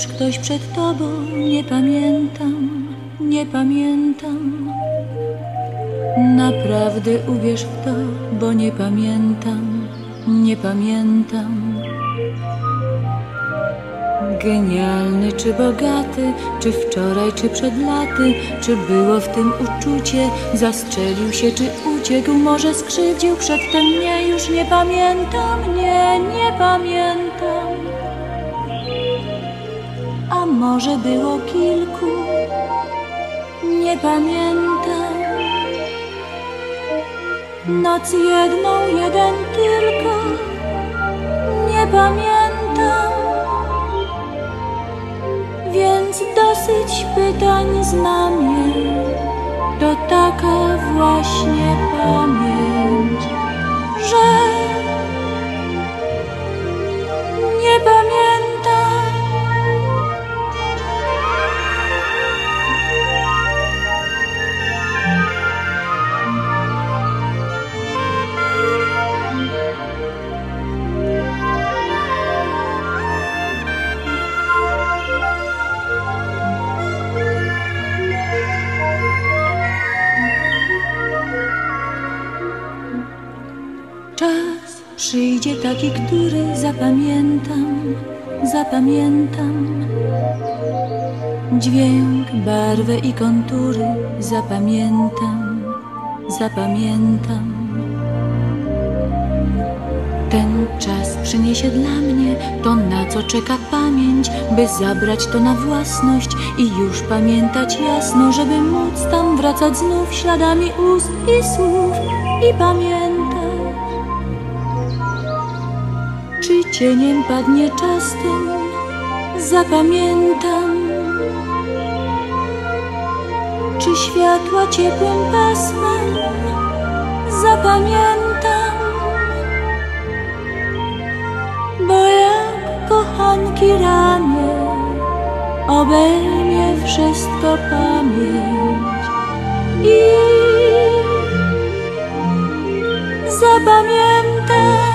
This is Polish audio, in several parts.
też ktoś przed tobą. Nie pamiętam, nie pamiętam. Naprawdę uwierz w to, bo nie pamiętam, nie pamiętam. Genialny czy bogaty, czy wczoraj, czy przed laty, czy było w tym uczucie, zastrzelił się, czy uciekł, może skrzywdził przedtem mnie, już nie pamiętam, nie pamiętam. A może było kilku, nie pamiętam. Noc jedną, jeden tylko, nie pamiętam. Więc dosyć pytań znam je, to taka właśnie pamięć, że nie pamiętam. Czas przyjdzie taki, który zapamiętam, zapamiętam. Dźwięk, barwę i kontury zapamiętam, zapamiętam. Ten czas przyniesie dla mnie to, na co czeka pamięć, by zabrać to na własność i już pamiętać jasno, żeby móc tam wracać znów śladami ust i słów i pamiętać. Czy cieniem padnie czasem, zapamiętam. Czy światła ciepłym pasmem, zapamiętam. Bo jak kochanki ramię obejmie wszystko pamięć i zapamiętam.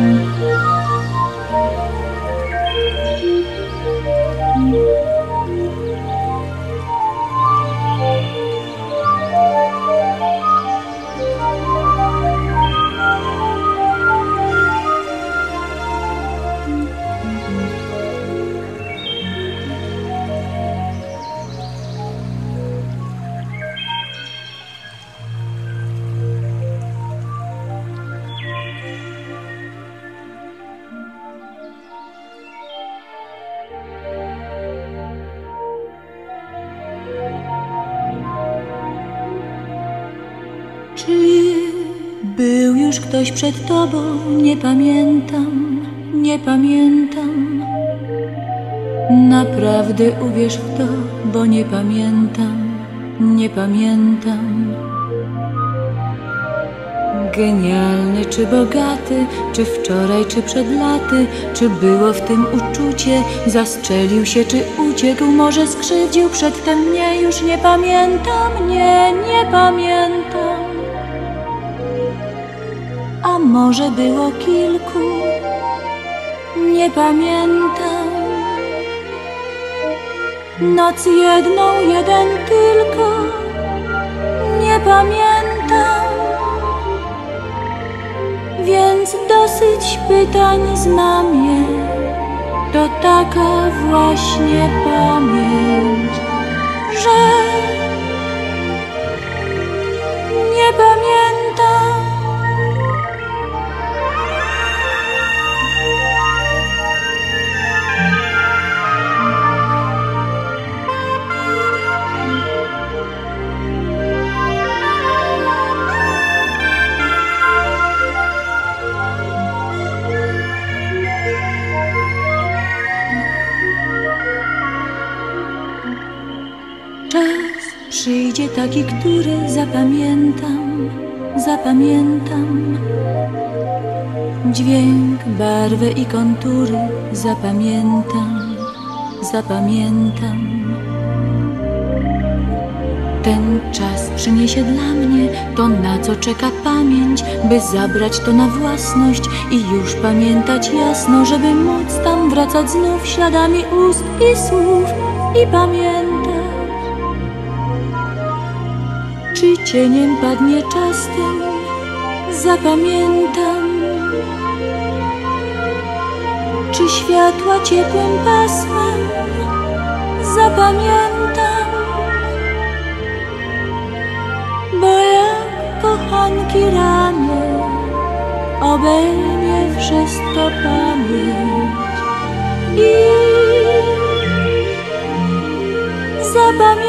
Czy był już ktoś przed tobą? Nie pamiętam, nie pamiętam. Naprawdę uwierz w to, bo nie pamiętam, nie pamiętam. Genialny czy bogaty, czy wczoraj, czy przed laty, czy było w tym uczucie, zastrzelił się, czy uciekł, może skrzywdził przedtem mnie, już nie pamiętam, nie pamiętam. A może było kilku, nie pamiętam. Noc jedną, jeden tylko, nie pamiętam. Więc dosyć pytań znam je, to taka właśnie pamięć, że nie pamiętam. Czas przyjdzie taki, który zapamiętam, zapamiętam. Dźwięk, barwę i kontury zapamiętam, zapamiętam. Ten czas przyniesie dla mnie to, na co czeka pamięć, by zabrać to na własność i już pamiętać jasno, żeby móc tam wracać znów śladami ust i słów i pamiętać. Czy cieniem padnie czasem, zapamiętam. Czy światła ciepłym pasmem, zapamiętam. Bo jak kochanki ramię obejmie wszystko pamięć i zapamiętam.